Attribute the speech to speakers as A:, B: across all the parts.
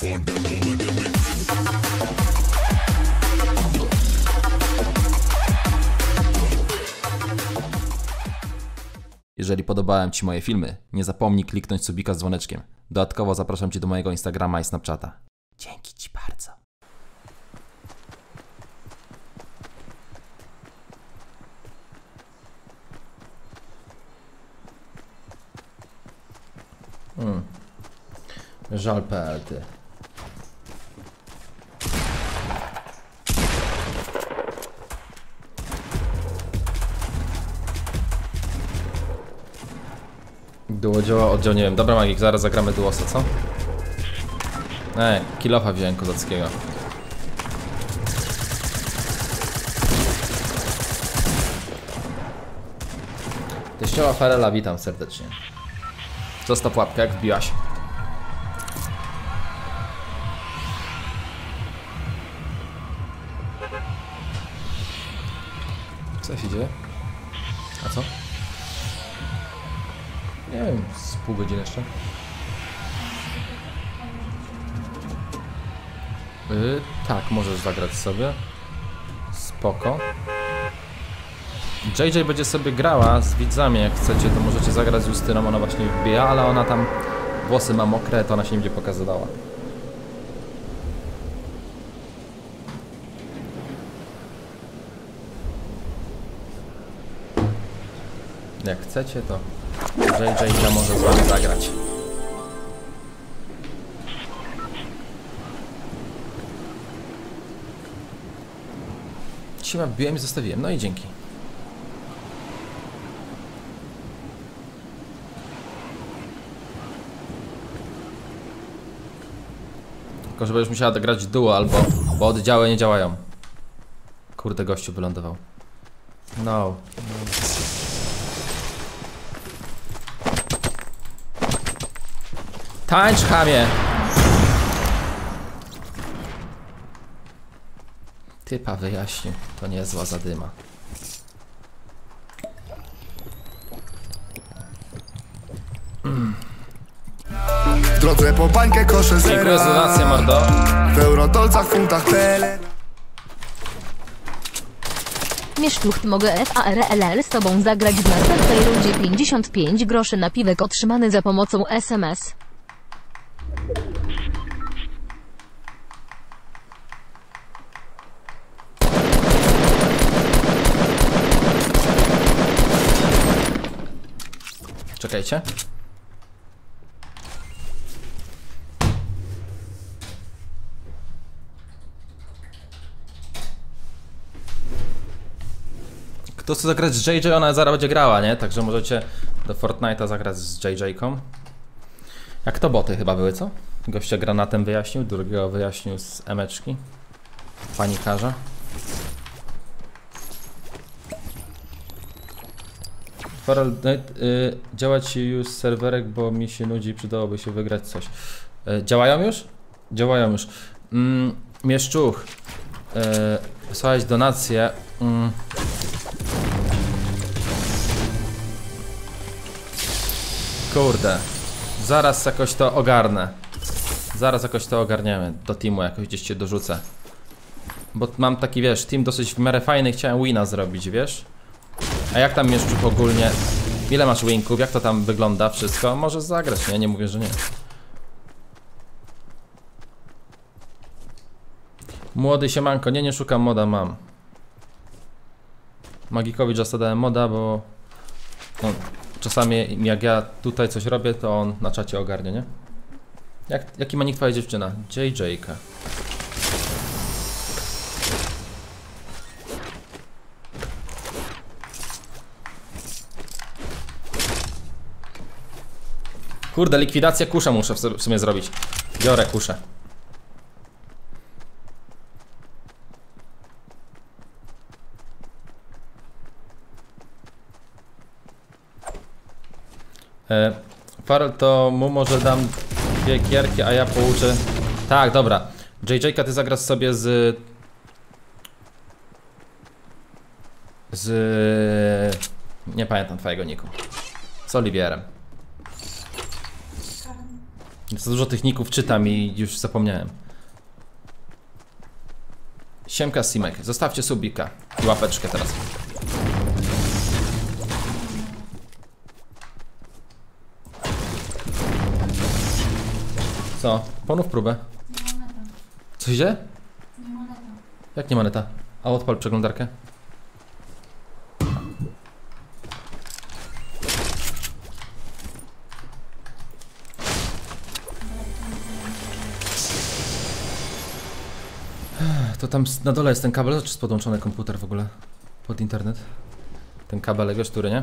A: Jeżeli podobałem Ci moje filmy, nie zapomnij kliknąć subika z dzwoneczkiem. Dodatkowo zapraszam Cię do mojego Instagrama i Snapchata. Dzięki Ci bardzo. Żal PL, ty. Duo działa, oddział nie wiem. Dobra Magik, zaraz zagramy duosa, co? Kilofa wziąłem kozackiego. Teściowa Farela, witam serdecznie. Zostaw łapkę, jak wbiłaś. Co się dzieje? A co? Nie wiem, z pół godziny jeszcze. Tak, możesz zagrać sobie. Spoko. JJ będzie sobie grała z widzami, jak chcecie, to możecie zagrać z Justyną, ona właśnie wbija, ale ona tam włosy ma mokre, to ona się nie będzie pokazywała. Jak chcecie, to JJ może z wami zagrać. Dzisiaj wbiłem i zostawiłem, no i dzięki. Tylko, że będziesz musiała grać duo albo, bo oddziały nie działają. Kurde, gościu wylądował. No. Tańcz, chamie! Typa wyjaśnił, to niezła zadyma.
B: W drodze po bańkę kosze zera.
A: Dziękuję za donację, mordo.
B: W eurotolcach, funtach, tele.
C: Mieszczucht, mogę FARLL z tobą zagrać w następnej rundzie. 55 groszy na piwek otrzymany za pomocą SMS.
A: Czekajcie. Kto chce zagrać z JJ, ona zaraz będzie grała, nie? Także możecie do Fortnite'a zagrać z JJ-ką. Jak to boty chyba były, co? Gościa granatem wyjaśnił, drugiego wyjaśnił z emeczki. Panikarza. Farel, działać już serwerek, bo mi się nudzi, przydałoby się wygrać coś. Działają już? Działają już. Mieszczuch. Wysłałeś donację. Kurde. Zaraz jakoś to ogarnę. Zaraz jakoś to ogarniemy. Do teamu jakoś gdzieś cię dorzucę. Bo mam taki, wiesz, team dosyć w miarę fajny, chciałem wina zrobić, wiesz? A jak tam Mieszczuk ogólnie? Ile masz winków? Jak to tam wygląda wszystko? Możesz zagrać, nie? Nie mówię, że nie. Młody siemanko. Nie szukam moda, mam. Magikowi just dałem moda, bo on, czasami jak ja tutaj coś robię, to on na czacie ogarnie, nie? Jaki ma nick twoja dziewczyna? JJ-ka. Kurde, likwidację kusza muszę w sumie zrobić. Biorę kuszę. Farel, to mu może dam dwie gierki, a ja pouczę. Tak, dobra. JJ-ka, ty zagrasz sobie z nie pamiętam twojego niku. Z Oliwierem. Za dużo techników czytam i już zapomniałem. Siemka Simek, zostawcie subika i łapeczkę teraz. Co? Ponów próbę. Co idzie? Jak nie ma neta? A odpal przeglądarkę. To tam na dole jest ten kabel, czy jest podłączony komputer w ogóle? Pod internet? Ten kabelek, wiesz, który, nie?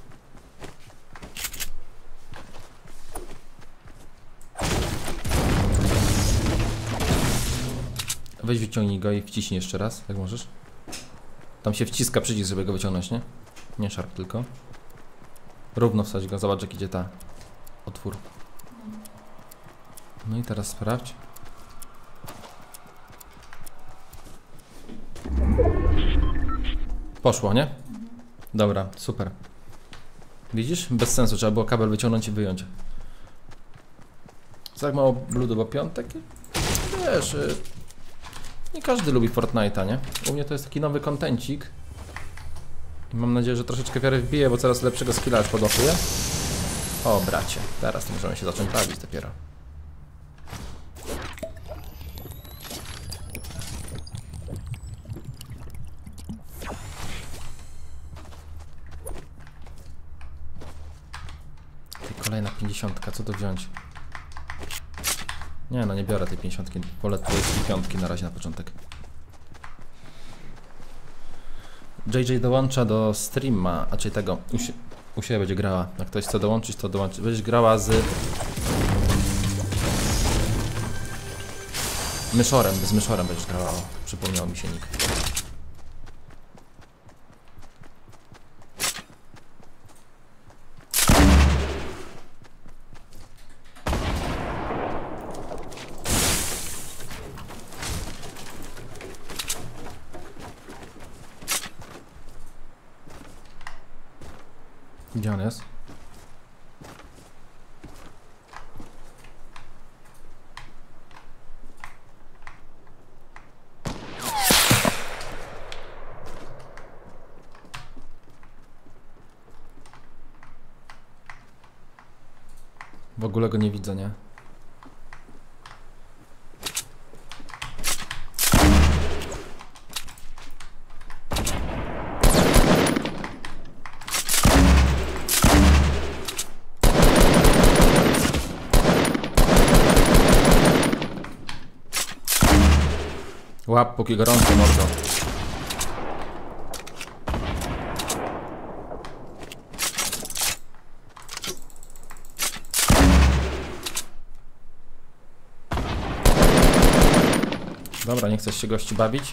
A: Weź wyciągnij go i wciśnij jeszcze raz, jak możesz. Tam się wciska przycisk, żeby go wyciągnąć, nie? Nie szarp tylko. Równo wsadź go, zobacz jak idzie ta otwór. No i teraz sprawdź. Poszło, nie? Dobra, super. Widzisz? Bez sensu, trzeba było kabel wyciągnąć i wyjąć. Co tak mało bludu, bo piątek? Wiesz, nie każdy lubi Fortnite'a, nie? U mnie to jest taki nowy kontencik. I mam nadzieję, że troszeczkę wiary wbije, bo coraz lepszego skilla już podłapuję. O, bracie, teraz to możemy się zacząć bawić dopiero. Kolejna 50, co tu wziąć? Nie no, nie biorę tej 50, wolę tej 5 na razie na początek. JJ dołącza do streama, a czyli tego, u siebie będzie grała. Jak ktoś chce dołączyć, to dołączy. Będziesz grała z Myszorem, z Myszorem będziesz grała, o, przypomniał mi się nick. Gdzie on jest? W ogóle go nie widzę, nie? Łap, póki gorąco, mordo. Dobra, nie chcesz się gości bawić?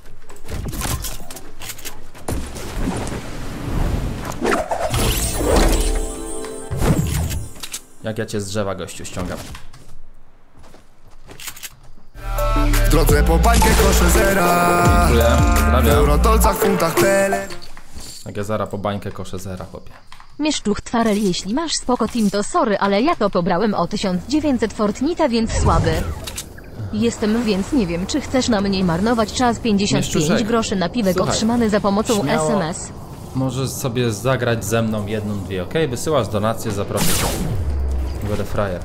A: Jak ja cię z drzewa, gościu, ściągam.
B: W drodze po bańkę kosze zera.
A: Dziękuję,
B: W
A: pozdrawiam.
B: eurotolcach, funtach, tele.
A: Jak ja zara po bańkę koszę zera, chłopie.
C: Mieszczuch Twarel, jeśli masz spoko team to sorry, ale ja to pobrałem o 1900 Fortnite'a, więc słaby. Jestem, więc nie wiem, czy chcesz na mnie marnować czas. 55
A: Mieszczuszek,
C: groszy na piwek
A: słuchaj,
C: otrzymany za pomocą
A: śmiało.
C: SMS.
A: Możesz sobie zagrać ze mną jedną, dwie, ok? Wysyłasz donację, zaproszę cię. Będę frajer.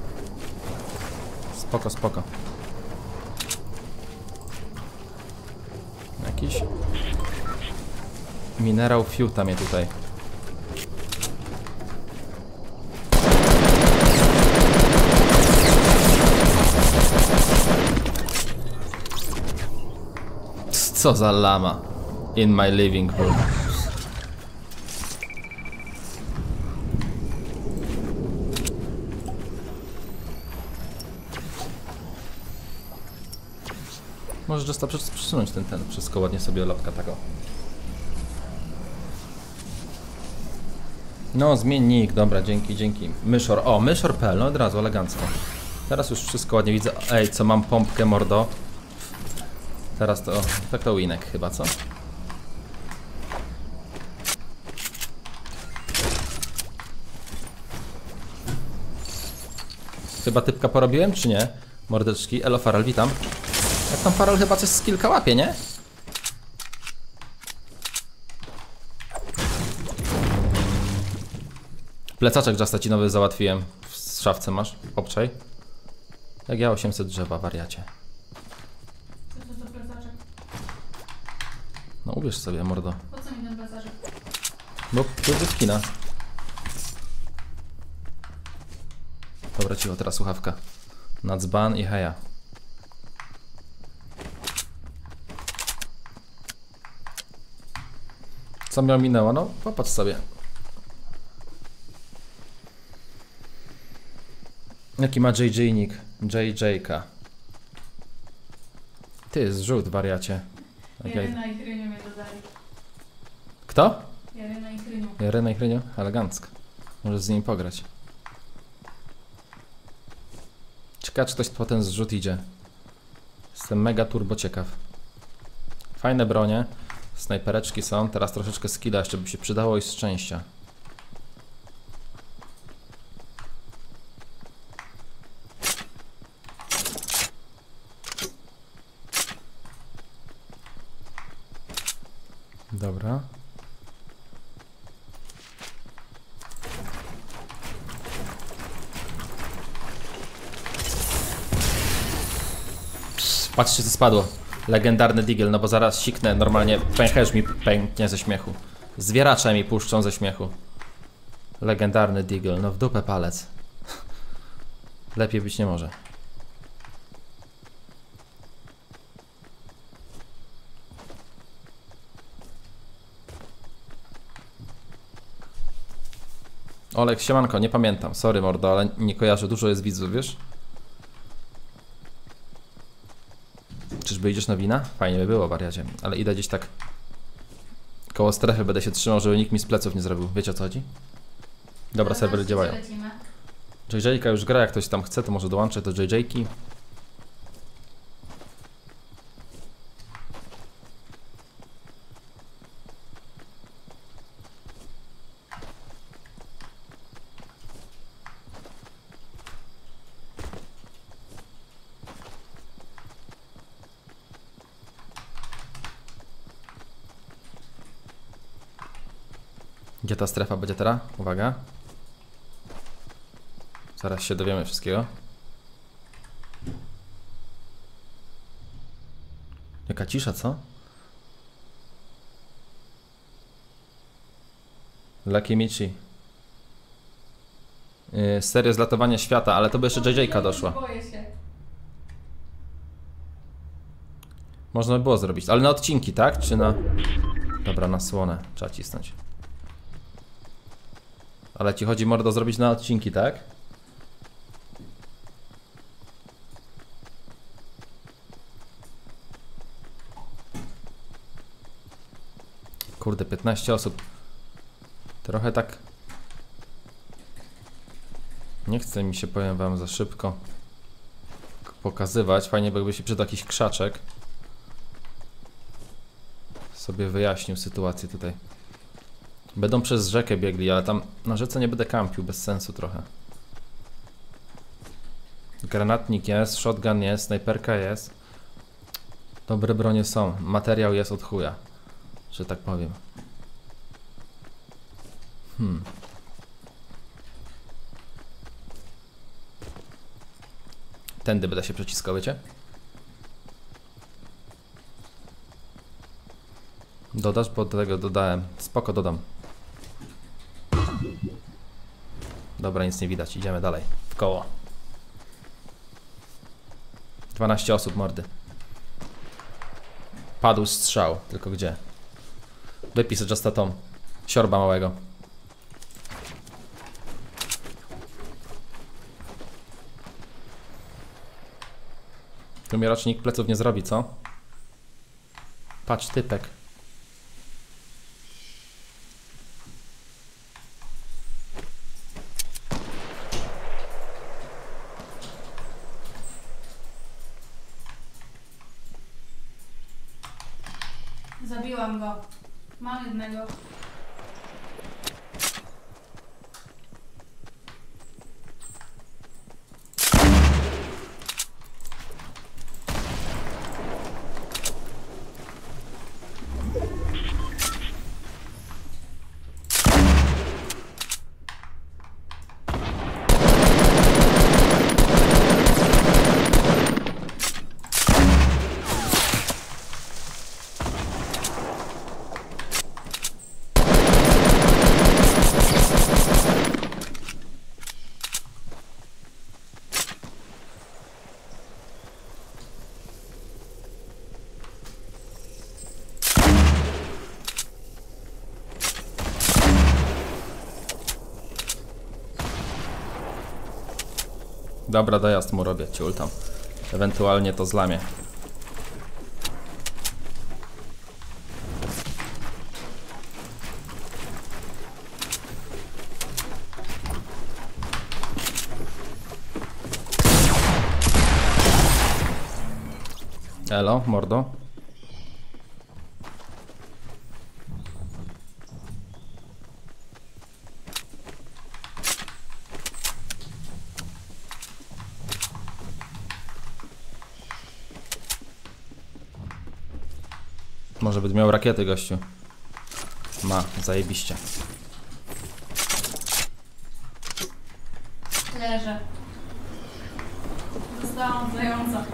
A: Spoko, spoko. Jakiś minerał fiuta mnie tutaj. Co za lama in my living room. Możesz just przesunąć ten wszystko ładnie sobie lotka taką. No, zmień nick, dobra, dzięki. Myszor, o, myszor.pl, no od razu, elegancko. Teraz już wszystko ładnie widzę. Ej, co mam pompkę, mordo. Teraz to, tak to winek chyba, co? Chyba typka porobiłem, czy nie? Mordeczki. Elo Faral, witam. Jak tam Faral chyba coś z kilka łapie, nie? Plecaczek Justa ci nowy załatwiłem. W szafce masz. Obczaj. Jak ja 800 drzewa, wariacie.
D: Co to za plecaczek?
A: No ubierz sobie, mordo.
D: Po co mi ten plecaczek?
A: Bo tu jest kina. Dobra, cicho, teraz słuchawka. Nadzban i heja. Co miał minęło? No, popatrz sobie. Jaki ma JJ nick? JJK. Ty, zrzut, wariacie. Tak jak-
D: Jaryna i Hryniu mnie dodali.
A: Kto?
D: Jaryna i Hryniu.
A: Jaryna i Hrynio? Elegancko. Możesz z nimi pograć. Ciekawe, czy ktoś po ten zrzut idzie. Jestem mega turbo ciekaw. Fajne bronie. Snajpereczki są. Teraz troszeczkę skilla jeszcze by się przydało i szczęścia. Dobra. Patrzcie, co spadło. Legendarny Deagle, no bo zaraz siknę, normalnie pęcherz mi pęknie ze śmiechu. Zwieracze mi puszczą ze śmiechu. Legendarny Deagle, no w dupę palec. Lepiej być nie może. Olek, siemanko, nie pamiętam, sorry mordo, ale nie kojarzę, dużo jest widzów, wiesz? Czyżby idziesz na wina? Fajnie by było, wariacie, ale idę gdzieś tak koło strefy, będę się trzymał, żeby nikt mi z pleców nie zrobił, wiecie o co chodzi? Dobra, serwery działają.
D: Lecimy.
A: JJ-ka już gra, jak ktoś tam chce, to może dołączę do JJ-ki. Gdzie ta strefa będzie teraz? Uwaga. Zaraz się dowiemy wszystkiego. Jaka cisza, co? Lucky Michi. Serio zlatowania świata, ale to by jeszcze JJ-ka doszła.
D: Boję się.
A: Można by było zrobić, ale na odcinki, tak? Czy na... Dobra, na słonę. Trzeba cisnąć. Ale ci chodzi, mordo, zrobić na odcinki, tak? Kurde, 15 osób. Trochę tak... Nie chce mi się, powiem wam, za szybko pokazywać. Fajnie byłby się przydał jakiś krzaczek. Sobie wyjaśnił sytuację tutaj. Będą przez rzekę biegli, ale tam na rzece nie będę kampił, bez sensu trochę. Granatnik jest, shotgun jest, snajperka jest. Dobre bronie są, materiał jest od chuja, że tak powiem. Tędy będę się przeciskał, wiecie? Dodasz, bo do tego dodałem. Spoko, dodam. Dobra, nic nie widać, idziemy dalej. W koło. 12 osób, mordy. Padł strzał, tylko gdzie? Wypij sobie Justa Tom. Siorba małego. Tu mi raczej nikt pleców nie zrobi, co? Patrz, typek.
D: Zabiłam go. Mam jednego.
A: Dobra, dojazd mu robię, ciul tam. Ewentualnie to zlamię. Elo, mordo. Może by miał rakiety, gościu. Ma, zajebiście.
D: Leżę. Dostałam zająca.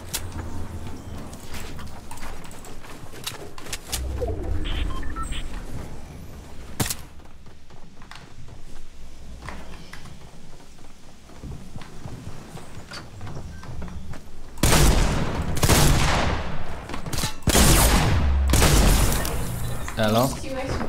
A: Elo.
D: Puściłeś mnie.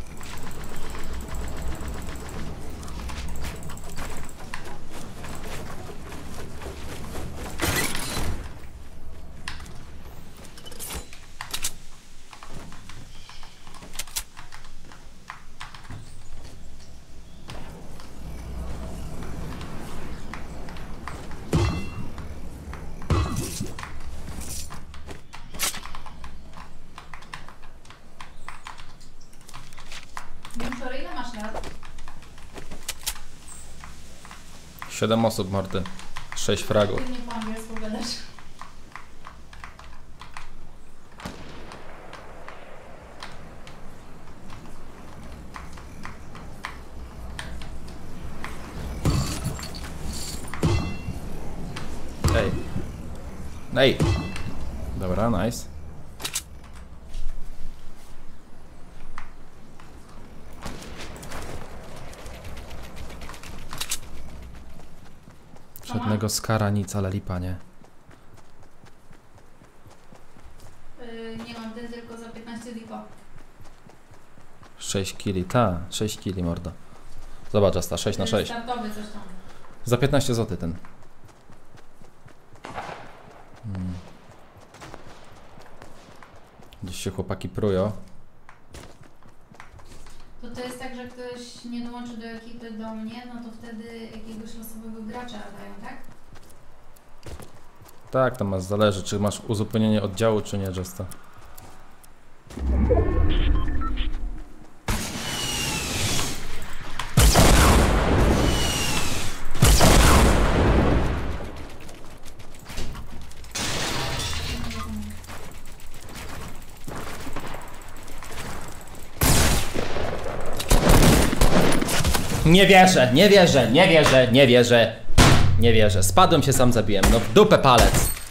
D: Wczoraj ile masz lat?
A: 7 osób, mordy. 6 fragów.
D: Ty nie po angielsku gadasz.
A: Ej. Ej. Dobra, nice. Żadnego skara, nic, ale lipa, nie?
D: Nie mam ty tylko za 15 lipo.
A: 6 kili, ta, 6 kili, mordo. Zobacz, Asta, 6 na 6.
D: Startowy coś tam.
A: Za 15 zł ten. Gdzieś się chłopaki prują.
D: To jest tak, że ktoś nie dołączy do ekipy do mnie, no to wtedy jakiegoś losowego gracza dają, tak?
A: Tak, to masz, zależy, czy masz uzupełnienie oddziału, czy nie, Justa. Nie wierzę, nie wierzę, nie wierzę, nie wierzę. Nie wierzę. Spadłem, się sam zabiłem. No w dupę palec.